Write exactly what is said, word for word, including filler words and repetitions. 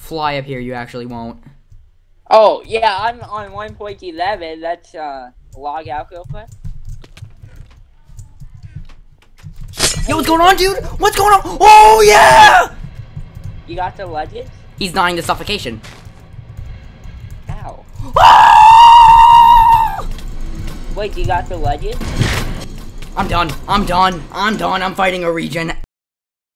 fly up here, you actually won't. Oh, yeah, I'm on one point eleven. Let's uh, log out real quick. Yo, what's going on, dude? What's going on? Oh, yeah! You got the legends? He's dying to suffocation. Ow. Ah! Wait, you got the legends? I'm done. I'm done. I'm done. I'm fighting a regen.